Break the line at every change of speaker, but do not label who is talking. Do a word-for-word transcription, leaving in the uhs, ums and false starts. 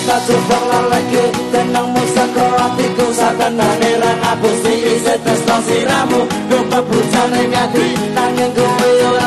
tak cukup leleki tenangmu saka hatiku satenane ra ngapusi isi tresno siramu gue bebucane ngati nanging gue